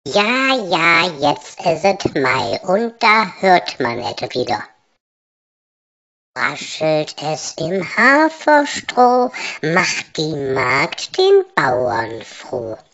Ja, ja, jetzt is et Mai und da hört man et wieder. Raschelt es im Haferstroh, macht die Magd den Bauern froh.